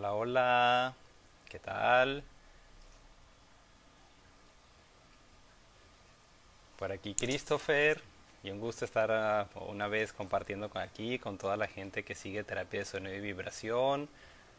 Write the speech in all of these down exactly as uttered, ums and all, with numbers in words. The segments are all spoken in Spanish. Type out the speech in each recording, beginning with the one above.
Hola, hola, ¿qué tal? Por aquí Christopher y un gusto estar ah, una vez compartiendo con aquí con toda la gente que sigue terapia de sonido y vibración.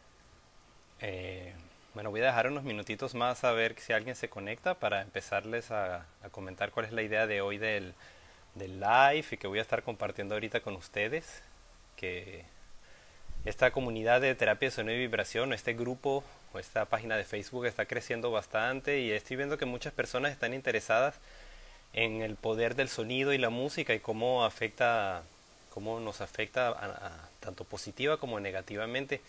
Eh, bueno, voy a dejar unos minutitos más a ver si alguien se conecta para empezarles a, a comentar cuál es la idea de hoy del, del live y que voy a estar compartiendo ahorita con ustedes. Que esta comunidad de terapia de sonido y vibración, este grupo o esta página de Facebook está creciendo bastante y estoy viendo que muchas personas están interesadas en el poder del sonido y la música y cómo afecta, cómo nos afecta a, a, tanto positiva como negativamente.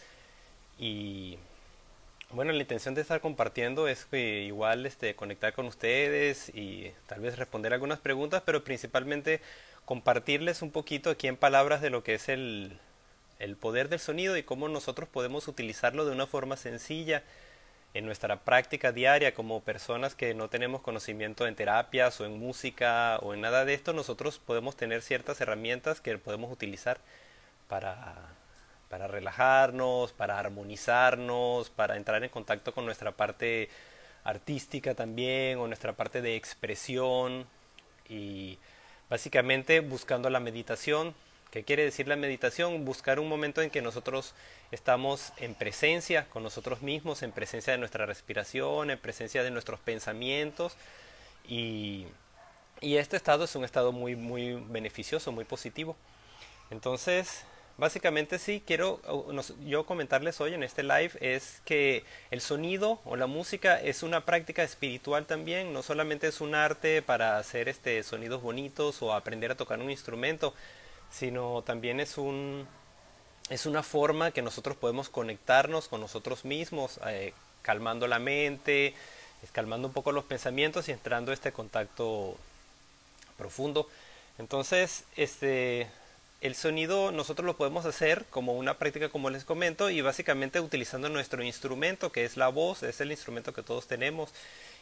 Y bueno, la intención de estar compartiendo es que igual este, conectar con ustedes y tal vez responder algunas preguntas, pero principalmente compartirles un poquito aquí en palabras de lo que es el, el poder del sonido y cómo nosotros podemos utilizarlo de una forma sencilla en nuestra práctica diaria como personas que no tenemos conocimiento en terapias o en música o en nada de esto. Nosotros podemos tener ciertas herramientas que podemos utilizar para, para relajarnos, para armonizarnos, para entrar en contacto con nuestra parte artística también o nuestra parte de expresión y básicamente buscando la meditación. ¿Qué quiere decir la meditación? Buscar un momento en que nosotros estamos en presencia con nosotros mismos, en presencia de nuestra respiración, en presencia de nuestros pensamientos y, y este estado es un estado muy, muy beneficioso, muy positivo. Entonces, básicamente sí, quiero yo comentarles hoy en este live es que el sonido o la música es una práctica espiritual también, no solamente es un arte para hacer este sonidos bonitos o aprender a tocar un instrumento, sino también es un es una forma que nosotros podemos conectarnos con nosotros mismos, eh, calmando la mente, calmando un poco los pensamientos y entrando a este contacto profundo. Entonces, este, el sonido nosotros lo podemos hacer como una práctica, como les comento, y básicamente utilizando nuestro instrumento, que es la voz, es el instrumento que todos tenemos,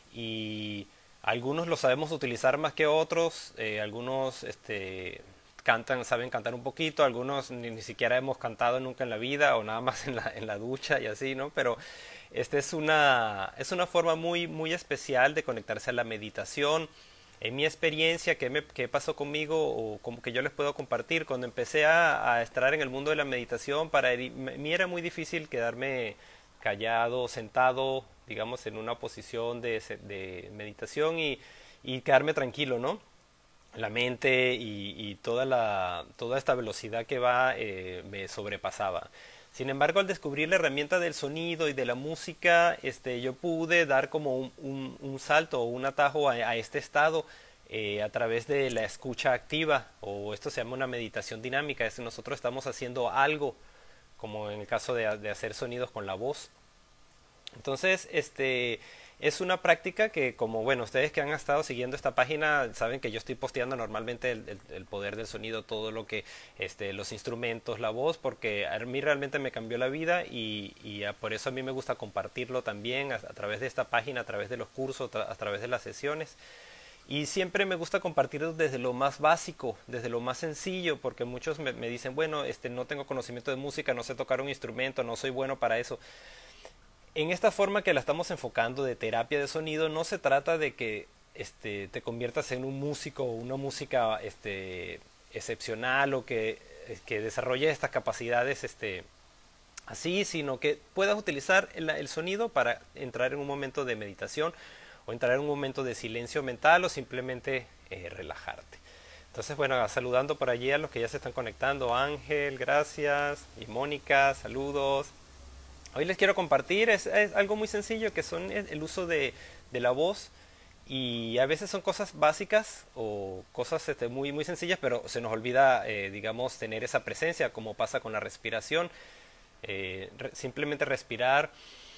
y algunos lo sabemos utilizar más que otros, eh, algunos este, cantan, saben cantar un poquito, algunos ni, ni siquiera hemos cantado nunca en la vida o nada más en la, en la ducha y así, ¿no? Pero este es una, es una forma muy, muy especial de conectarse a la meditación. En mi experiencia, ¿qué, me, qué pasó conmigo o como que yo les puedo compartir? Cuando empecé a, a estar en el mundo de la meditación, para mí era muy difícil quedarme callado, sentado, digamos, en una posición de, de meditación y, y quedarme tranquilo, ¿no? La mente y, y toda, la, toda esta velocidad que va eh, me sobrepasaba. Sin embargo, al descubrir la herramienta del sonido y de la música, este, yo pude dar como un, un, un salto o un atajo a, a este estado eh, a través de la escucha activa, o esto se llama una meditación dinámica, es que nosotros estamos haciendo algo, como en el caso de, de hacer sonidos con la voz. Entonces, este es una práctica que, como bueno, ustedes que han estado siguiendo esta página saben que yo estoy posteando normalmente el, el, el poder del sonido, todo lo que, este, los instrumentos, la voz, porque a mí realmente me cambió la vida y, y a, por eso a mí me gusta compartirlo también a, a través de esta página, a través de los cursos, a, a través de las sesiones. Y siempre me gusta compartirlo desde lo más básico, desde lo más sencillo, porque muchos me, me dicen, bueno, este, no tengo conocimiento de música, no sé tocar un instrumento, no soy bueno para eso. En esta forma que la estamos enfocando de terapia de sonido, no se trata de que este, te conviertas en un músico o una música este, excepcional o que, que desarrolle estas capacidades este, así, sino que puedas utilizar el, el sonido para entrar en un momento de meditación o entrar en un momento de silencio mental o simplemente eh, relajarte. Entonces, bueno, saludando por allí a los que ya se están conectando. Ángel, gracias. Y Mónica, saludos. Hoy les quiero compartir, es, es algo muy sencillo que son el uso de, de la voz y a veces son cosas básicas o cosas este, muy, muy sencillas, pero se nos olvida, eh, digamos, tener esa presencia como pasa con la respiración. Eh, re, simplemente respirar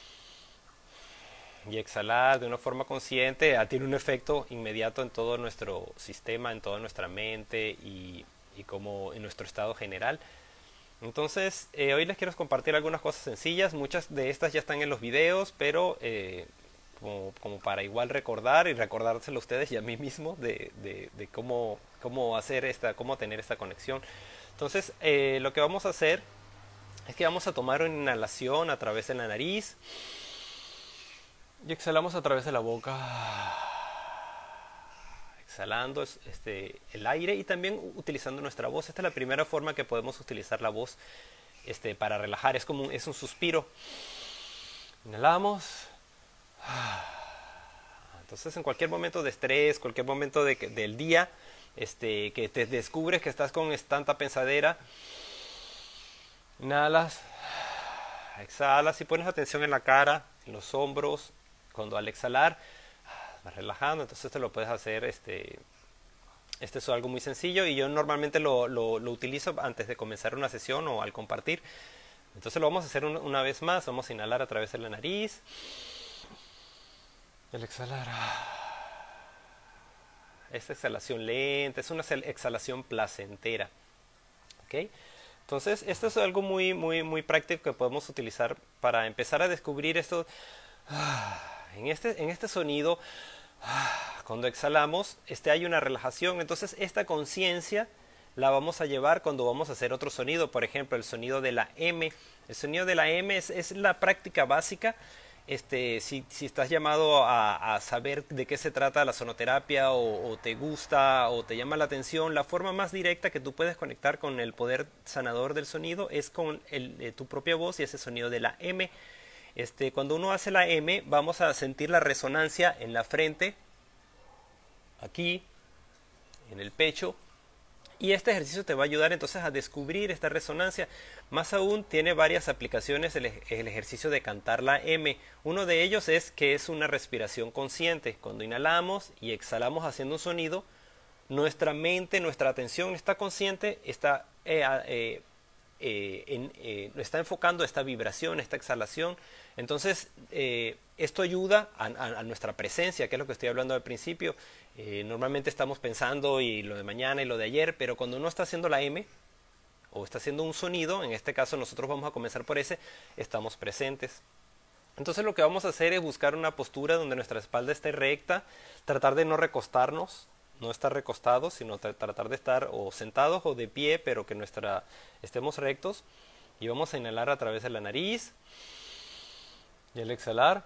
y exhalar de una forma consciente ah, tiene un efecto inmediato en todo nuestro sistema, en toda nuestra mente y, y como en nuestro estado general. Entonces, eh, hoy les quiero compartir algunas cosas sencillas, muchas de estas ya están en los videos, pero eh, como, como para igual recordar y recordárselo a ustedes y a mí mismo de, de, de cómo, cómo hacer esta, cómo tener esta conexión. Entonces, eh, lo que vamos a hacer es que vamos a tomar una inhalación a través de la nariz y exhalamos a través de la boca, exhalando este, el aire y también utilizando nuestra voz. Esta es la primera forma que podemos utilizar la voz este, para relajar. Es como un, es un suspiro. Inhalamos. Entonces en cualquier momento de estrés, cualquier momento de, del día, este, que te descubres que estás con tanta pensadera, inhalas, exhalas y pones atención en la cara, en los hombros. Cuando al exhalar vas relajando, entonces te lo puedes hacer. Este, este es algo muy sencillo y yo normalmente lo, lo, lo utilizo antes de comenzar una sesión o al compartir. Entonces lo vamos a hacer una, una vez más. Vamos a inhalar a través de la nariz. El exhalar. Esta exhalación lenta, es una exhalación placentera. ¿Okay? Entonces, esto es algo muy, muy, muy práctico que podemos utilizar para empezar a descubrir esto. En este, en este sonido, cuando exhalamos, este, hay una relajación. Entonces, esta conciencia la vamos a llevar cuando vamos a hacer otro sonido. Por ejemplo, el sonido de la M. El sonido de la M es, es la práctica básica. Este, si, si estás llamado a, a saber de qué se trata la sonoterapia o, o te gusta o te llama la atención, la forma más directa que tú puedes conectar con el poder sanador del sonido es con el, eh, tu propia voz y ese sonido de la M. Este, cuando uno hace la M, vamos a sentir la resonancia en la frente, aquí, en el pecho. Y este ejercicio te va a ayudar entonces a descubrir esta resonancia. Más aún, tiene varias aplicaciones el, el ejercicio de cantar la M. Uno de ellos es que es una respiración consciente. Cuando inhalamos y exhalamos haciendo un sonido, nuestra mente, nuestra atención está consciente, está, eh, eh, eh, en, eh, está enfocando esta vibración, esta exhalación. Entonces, eh, esto ayuda a, a, a nuestra presencia, que es lo que estoy hablando al principio. Eh, normalmente estamos pensando y lo de mañana y lo de ayer, pero cuando uno está haciendo la M o está haciendo un sonido, en este caso nosotros vamos a comenzar por ese, estamos presentes. Entonces lo que vamos a hacer es buscar una postura donde nuestra espalda esté recta, tratar de no recostarnos, no estar recostados, sino tra tratar de estar o sentados o de pie, pero que nuestra estemos rectos. Y vamos a inhalar a través de la nariz y al exhalar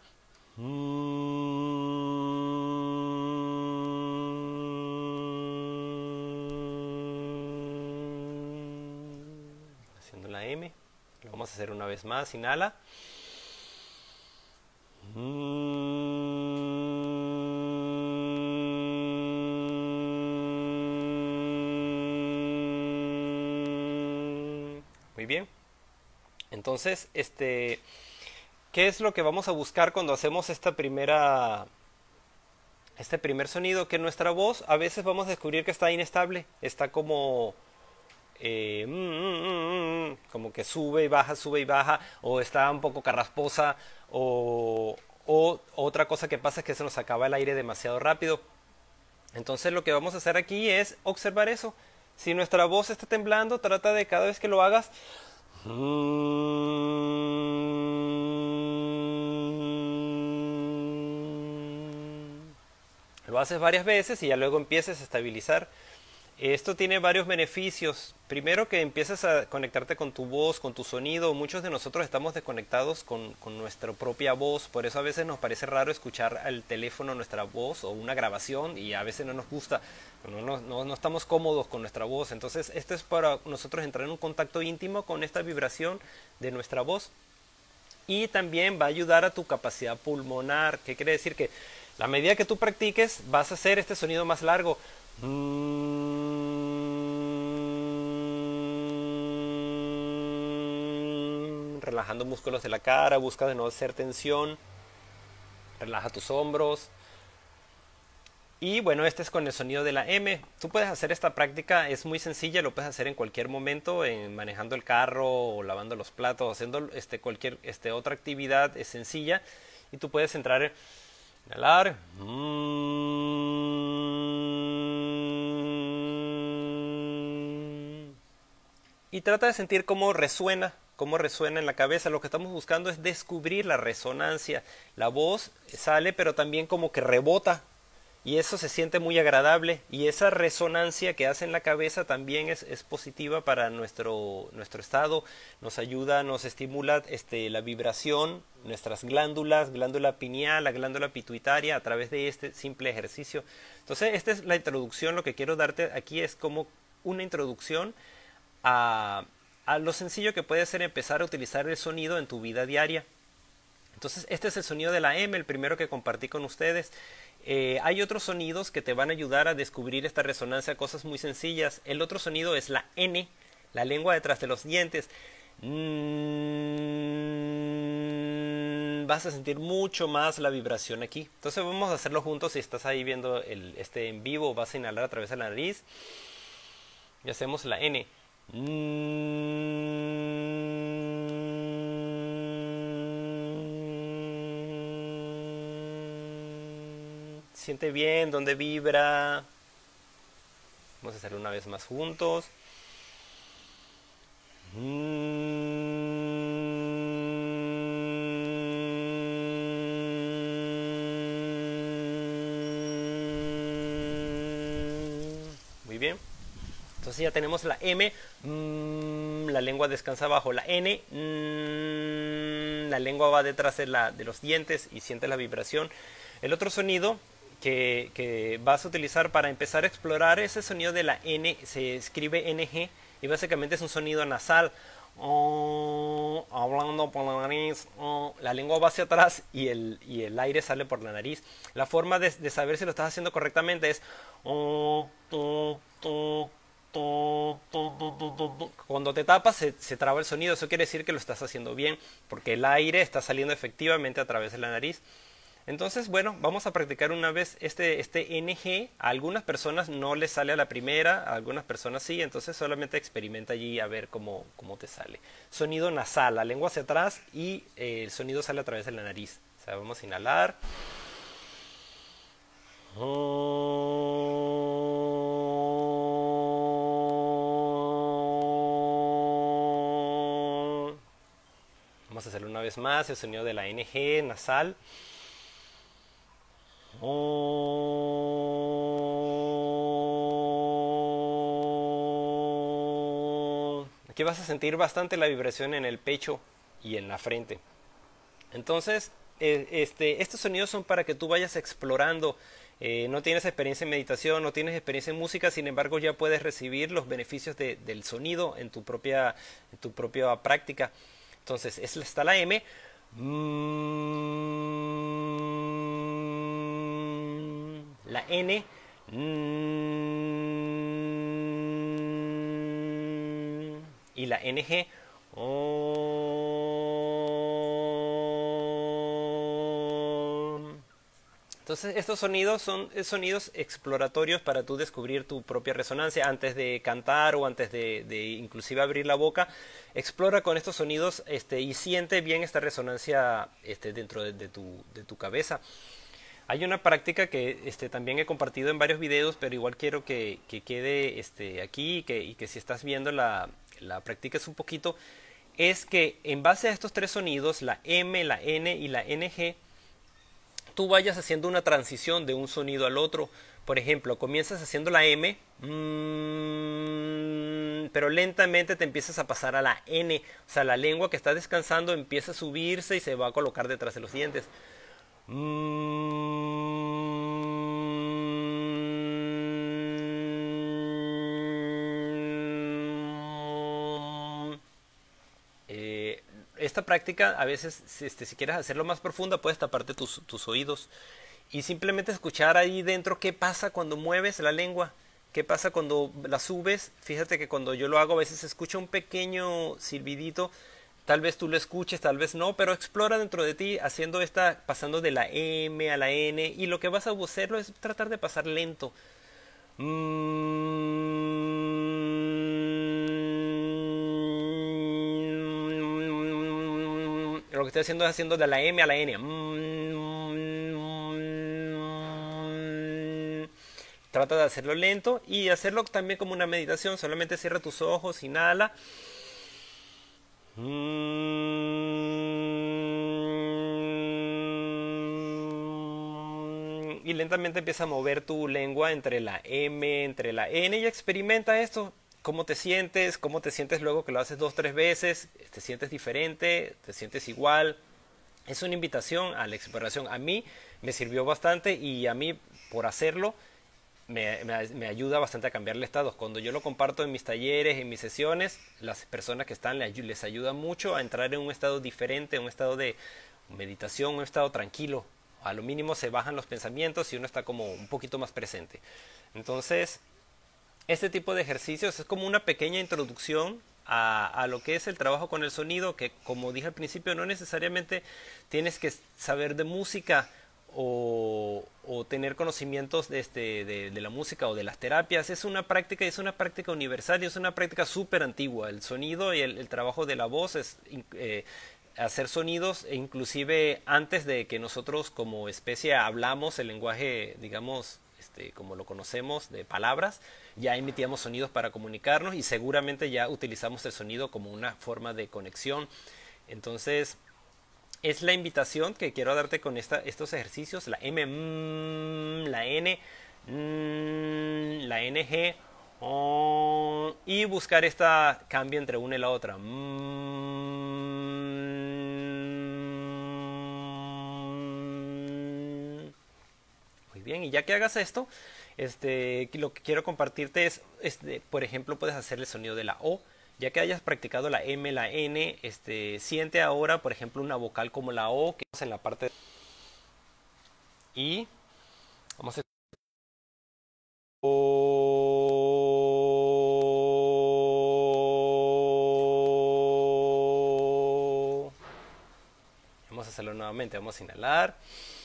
haciendo la M. Lo vamos a hacer una vez más. Inhala. Muy bien. Entonces, este, ¿qué es lo que vamos a buscar cuando hacemos esta primera, este primer sonido? Que nuestra voz a veces vamos a descubrir que está inestable, está como, eh, mm, mm, mm, mm, como que sube y baja, sube y baja, o está un poco carrasposa, o, o otra cosa que pasa es que se nos acaba el aire demasiado rápido. Entonces lo que vamos a hacer aquí es observar eso. Si nuestra voz está temblando, trata de cada vez que lo hagas, lo haces varias veces y ya luego empieces a estabilizar. Esto tiene varios beneficios. Primero, que empiezas a conectarte con tu voz, con tu sonido. Muchos de nosotros estamos desconectados con, con nuestra propia voz. Por eso a veces nos parece raro escuchar al teléfono nuestra voz o una grabación y a veces no nos gusta. No, no, no, no estamos cómodos con nuestra voz. Entonces esto es para nosotros entrar en un contacto íntimo con esta vibración de nuestra voz. Y también va a ayudar a tu capacidad pulmonar. ¿Qué quiere decir? Que a medida que tú practiques vas a hacer este sonido más largo. Relajando músculos de la cara, busca de no hacer tensión, relaja tus hombros. Y bueno, este es con el sonido de la M. Tú puedes hacer esta práctica, es muy sencilla, lo puedes hacer en cualquier momento, en manejando el carro o lavando los platos, haciendo este, cualquier este, otra actividad, es sencilla. Y tú puedes entrar, inhalar, y trata de sentir cómo resuena, cómo resuena en la cabeza. Lo que estamos buscando es descubrir la resonancia. La voz sale, pero también como que rebota. y eso se siente muy agradable, y esa resonancia que hace en la cabeza también es, es positiva para nuestro, nuestro estado, nos ayuda, nos estimula este, la vibración, nuestras glándulas, glándula pineal, la glándula pituitaria a través de este simple ejercicio. Entonces esta es la introducción, lo que quiero darte aquí es como una introducción a, a lo sencillo que puede ser empezar a utilizar el sonido en tu vida diaria. Entonces este es el sonido de la M, el primero que compartí con ustedes. Eh, hay otros sonidos que te van a ayudar a descubrir esta resonancia, cosas muy sencillas. El otro sonido es la N, la lengua detrás de los dientes. Mm, vas a sentir mucho más la vibración aquí. Entonces vamos a hacerlo juntos. Si estás ahí viendo el, este en vivo, vas a inhalar a través de la nariz y hacemos la N. Siente bien dónde vibra. Vamos a hacerlo una vez más juntos. Muy bien. Entonces ya tenemos la M, mmm, la lengua descansa abajo, la N, mmm, la lengua va detrás de, la, de los dientes y siente la vibración. El otro sonido que, que vas a utilizar para empezar a explorar ese sonido de la N, se escribe N G y básicamente es un sonido nasal. Oh, hablando por la nariz, oh, la lengua va hacia atrás y el, y el aire sale por la nariz. La forma de, de saber si lo estás haciendo correctamente es oh, oh, oh, oh, oh, oh, oh. Cuando te tapas se, se traba el sonido. Eso quiere decir que lo estás haciendo bien porque el aire está saliendo efectivamente a través de la nariz. Entonces, bueno, vamos a practicar una vez este, este N G. A algunas personas no les sale a la primera, a algunas personas sí, entonces solamente experimenta allí a ver cómo, cómo te sale. Sonido nasal, la lengua hacia atrás y eh, el sonido sale a través de la nariz. O sea, vamos a inhalar. Vamos a hacerlo una vez más, el sonido de la N G nasal. Aquí vas a sentir bastante la vibración en el pecho y en la frente. Entonces, eh, este, estos sonidos son para que tú vayas explorando. Eh, no tienes experiencia en meditación, no tienes experiencia en música, sin embargo ya puedes recibir los beneficios de, del sonido en tu propia, en tu propia práctica. Entonces, está la M. La N, y la N G. Entonces estos sonidos son sonidos exploratorios para tú descubrir tu propia resonancia. Antes de cantar o antes de, de inclusive abrir la boca, explora con estos sonidos este, y siente bien esta resonancia este, dentro de, de, tu, de tu cabeza. Hay una práctica que este, también he compartido en varios videos, pero igual quiero que, que quede este, aquí y que, y que si estás viendo la, la practiques un poquito. Es que en base a estos tres sonidos, la M, la N y la N G, tú vayas haciendo una transición de un sonido al otro. Por ejemplo, comienzas haciendo la M, mmm, pero lentamente te empiezas a pasar a la N. O sea, la lengua que está descansando empieza a subirse y se va a colocar detrás de los dientes. Eh, esta práctica, a veces, este, si quieres hacerlo más profunda, puedes taparte tus, tus oídos y simplemente escuchar ahí dentro qué pasa cuando mueves la lengua, qué pasa cuando la subes. Fíjate que cuando yo lo hago a veces se escucha un pequeño silbidito. Tal vez tú lo escuches, tal vez no, pero explora dentro de ti haciendo esta, pasando de la M a la N, y lo que vas a hacerlo es tratar de pasar lento. Lo que estoy haciendo es haciendo de la M a la N. Trata de hacerlo lento y hacerlo también como una meditación. Solamente cierra tus ojos, inhala. y lentamente empieza a mover tu lengua entre la M, entre la N y experimenta esto. ¿Cómo te sientes? ¿Cómo te sientes luego que lo haces dos, tres veces? ¿Te sientes diferente? ¿Te sientes igual? Es una invitación a la exploración. A mí me sirvió bastante y a mí por hacerlo me, me, me ayuda bastante a cambiar el estado. Cuando yo lo comparto en mis talleres, en mis sesiones, las personas que están les, les ayuda mucho a entrar en un estado diferente, un estado de meditación, un estado tranquilo. A lo mínimo se bajan los pensamientos y uno está como un poquito más presente. Entonces, este tipo de ejercicios es como una pequeña introducción a, a lo que es el trabajo con el sonido, que como dije al principio, no necesariamente tienes que saber de música o, o tener conocimientos de, este, de, de la música o de las terapias. Es una práctica, es una práctica universal y es una práctica súper antigua. El sonido y el, el trabajo de la voz es eh, hacer sonidos, e inclusive antes de que nosotros como especie hablamos el lenguaje, digamos, este, como lo conocemos, de palabras, ya emitíamos sonidos para comunicarnos y seguramente ya utilizamos el sonido como una forma de conexión. Entonces, es la invitación que quiero darte con esta, estos ejercicios, la M, mm, la N, mm, la N G, oh, y buscar este cambio entre una y la otra. Mm. Muy bien, y ya que hagas esto, este, lo que quiero compartirte es, este, por ejemplo, puedes hacer el sonido de la O. Ya que hayas practicado la M, la N, este, siente ahora, por ejemplo, una vocal como la O, que es en la parte de... Y vamos a hacer... O. Vamos a hacerlo nuevamente, vamos a inhalar.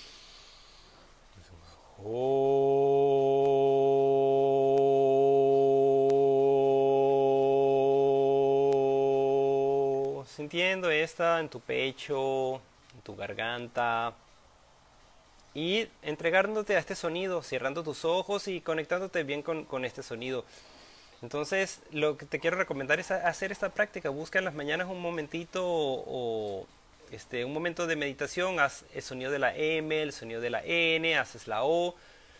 O. Sintiendo esta en tu pecho, en tu garganta, y entregándote a este sonido, cerrando tus ojos y conectándote bien con, con este sonido. Entonces, lo que te quiero recomendar es hacer esta práctica. Busca en las mañanas un momentito o, o este, un momento de meditación. Haz el sonido de la M, el sonido de la N, haces la O.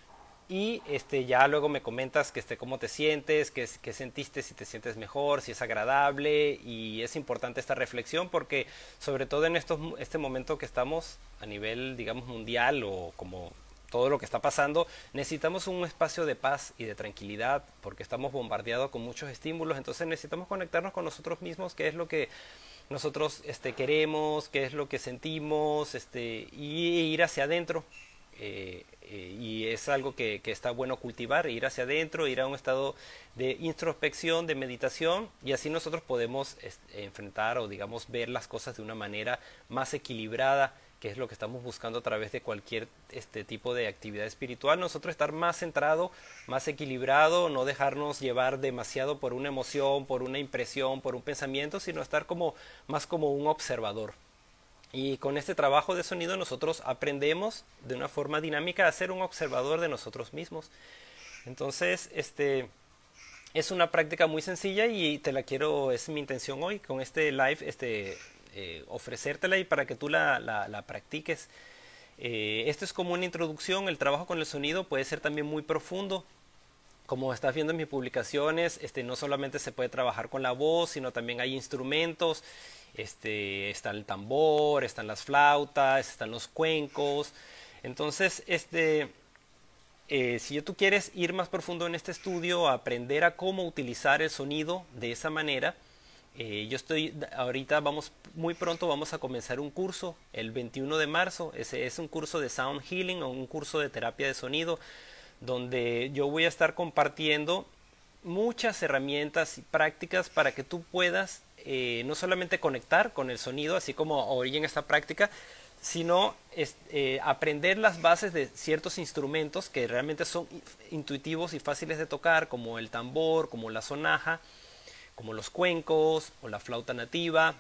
Y este, ya luego me comentas que este, cómo te sientes, qué, qué sentiste, si te sientes mejor, si es agradable. Y es importante esta reflexión porque sobre todo en estos, este momento que estamos a nivel, digamos, mundial o como todo lo que está pasando, necesitamos un espacio de paz y de tranquilidad porque estamos bombardeados con muchos estímulos. Entonces necesitamos conectarnos con nosotros mismos, qué es lo que nosotros este, queremos, qué es lo que sentimos, este, y ir hacia adentro. Eh, eh, y es algo que, que está bueno cultivar, ir hacia adentro, ir a un estado de introspección, de meditación, y así nosotros podemos este, enfrentar o digamos ver las cosas de una manera más equilibrada, que es lo que estamos buscando a través de cualquier este tipo de actividad espiritual. Nosotros estar más centrado, más equilibrado, no dejarnos llevar demasiado por una emoción, por una impresión, por un pensamiento, sino estar como más como un observador. Y con este trabajo de sonido nosotros aprendemos de una forma dinámica a ser un observador de nosotros mismos. Entonces, este es una práctica muy sencilla y te la quiero, es mi intención hoy con este live, este eh, ofrecértela y para que tú la, la, la practiques. Eh, esto es como una introducción. El trabajo con el sonido puede ser también muy profundo. Como estás viendo en mis publicaciones, este, no solamente se puede trabajar con la voz, sino también hay instrumentos. Este, está el tambor, están las flautas, están los cuencos. Entonces, este, eh, si tú quieres ir más profundo en este estudio, aprender a cómo utilizar el sonido de esa manera, eh, yo estoy, ahorita vamos, muy pronto vamos a comenzar un curso, el veintiuno de marzo. Ese es un curso de Sound Healing o un curso de terapia de sonido, donde yo voy a estar compartiendo muchas herramientas y prácticas para que tú puedas eh, no solamente conectar con el sonido, así como hoy en esta práctica, sino es, eh, aprender las bases de ciertos instrumentos que realmente son intuitivos y fáciles de tocar, como el tambor, como la sonaja, como los cuencos o la flauta nativa,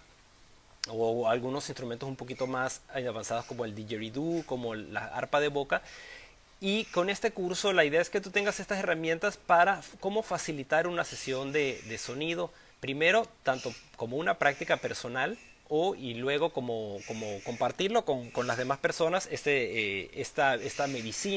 o algunos instrumentos un poquito más avanzados como el didgeridoo, como la arpa de boca. Y con este curso la idea es que tú tengas estas herramientas para cómo facilitar una sesión de, de sonido. Primero, tanto como una práctica personal o y luego como, como compartirlo con, con las demás personas, este, eh, esta, esta medicina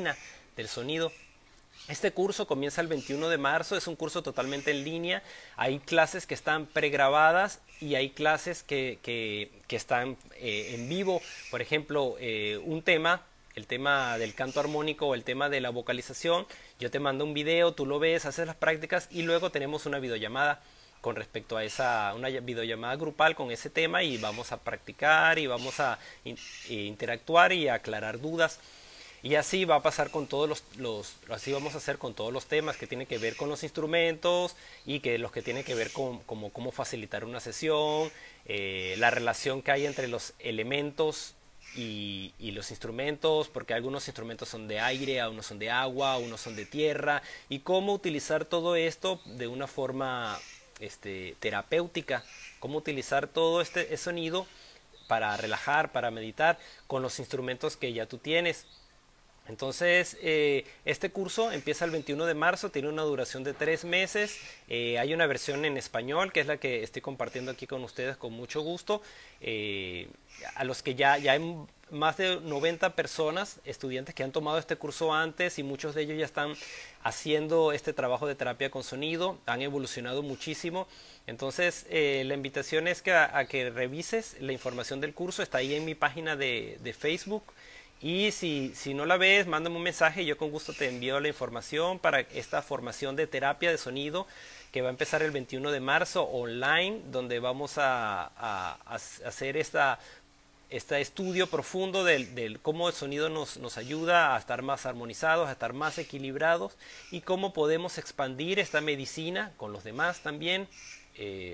del sonido. Este curso comienza el veintiuno de marzo, es un curso totalmente en línea, hay clases que están pregrabadas y hay clases que, que, que están eh, en vivo. Por ejemplo, eh, un tema, el tema del canto armónico o el tema de la vocalización, yo te mando un video, tú lo ves, haces las prácticas y luego tenemos una videollamada con respecto a esa, una videollamada grupal con ese tema y vamos a practicar y vamos a in, interactuar y a aclarar dudas. Y así va a pasar con todos los, los, así vamos a hacer con todos los temas que tienen que ver con los instrumentos y que los que tienen que ver con como, cómo facilitar una sesión, eh, la relación que hay entre los elementos y, y los instrumentos, porque algunos instrumentos son de aire, algunos son de agua, unos son de tierra, y cómo utilizar todo esto de una forma este, terapéutica, cómo utilizar todo este sonido para relajar, para meditar con los instrumentos que ya tú tienes. Entonces, eh, este curso empieza el veintiuno de marzo, tiene una duración de tres meses, eh, hay una versión en español, que es la que estoy compartiendo aquí con ustedes con mucho gusto, eh, a los que ya, ya hay más de noventa personas, estudiantes que han tomado este curso antes y muchos de ellos ya están haciendo este trabajo de terapia con sonido, han evolucionado muchísimo. Entonces, eh, la invitación es que a, a que revises la información del curso, está ahí en mi página de, de Facebook. Y si, si no la ves, mándame un mensaje y yo con gusto te envío la información para esta formación de terapia de sonido que va a empezar el veintiuno de marzo online, donde vamos a, a, a hacer esta, este estudio profundo del, del cómo el sonido nos, nos ayuda a estar más armonizados, a estar más equilibrados y cómo podemos expandir esta medicina con los demás también. Eh,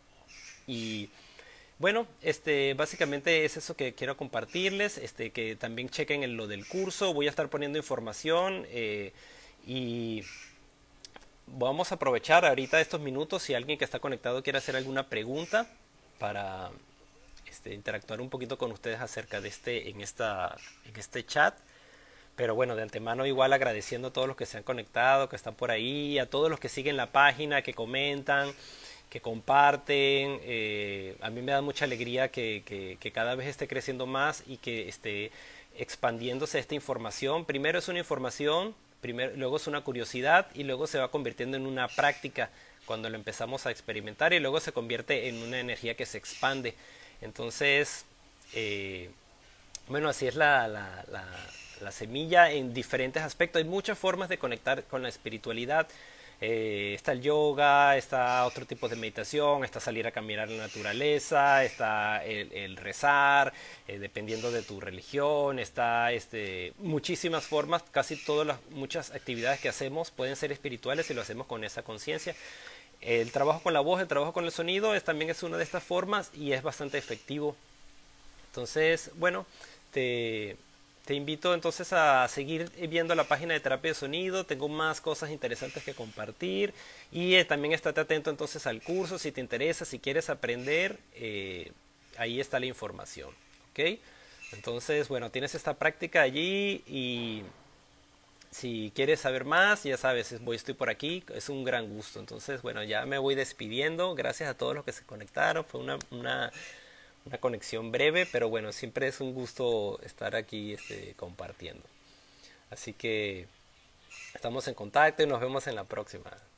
y... Bueno, este, básicamente es eso que quiero compartirles, este, que también chequen en lo del curso, voy a estar poniendo información eh, y vamos a aprovechar ahorita estos minutos si alguien que está conectado quiere hacer alguna pregunta para este, interactuar un poquito con ustedes acerca de este, en, esta, en este chat. Pero bueno, de antemano igual agradeciendo a todos los que se han conectado, que están por ahí, a todos los que siguen la página, que comentan, que comparten. Eh, a mí me da mucha alegría que, que, que cada vez esté creciendo más y que esté expandiéndose esta información. Primero es una información, primero, luego es una curiosidad y luego se va convirtiendo en una práctica cuando lo empezamos a experimentar y luego se convierte en una energía que se expande. Entonces, eh, bueno, así es la, la, la, la semilla en diferentes aspectos. Hay muchas formas de conectar con la espiritualidad. Eh, está el yoga, está otro tipo de meditación, está salir a caminar en la naturaleza, está el, el rezar, eh, dependiendo de tu religión, está este, muchísimas formas, casi todas las muchas actividades que hacemos pueden ser espirituales si lo hacemos con esa conciencia. El trabajo con la voz, el trabajo con el sonido es, también es una de estas formas y es bastante efectivo. Entonces, bueno, te... Te invito entonces a seguir viendo la página de terapia de sonido, tengo más cosas interesantes que compartir y eh, también estate atento entonces al curso si te interesa, si quieres aprender, eh, ahí está la información, ¿ok? Entonces, bueno, tienes esta práctica allí y si quieres saber más, ya sabes, voy, estoy por aquí, es un gran gusto. Entonces, bueno, ya me voy despidiendo, gracias a todos los que se conectaron, fue una... una una conexión breve, pero bueno, siempre es un gusto estar aquí este, compartiendo. Así que estamos en contacto y nos vemos en la próxima.